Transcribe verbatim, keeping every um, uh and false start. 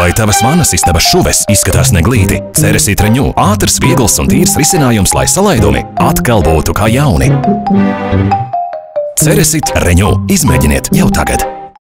Vai tavas vannas istabas šuves izskatās neglīti? Ceresit Renew – ātrs, viegls un tīrs risinājums, lai salaidumi atkal būtu kā jauni. Ceresit Renew. Izmēģiniet jau tagad!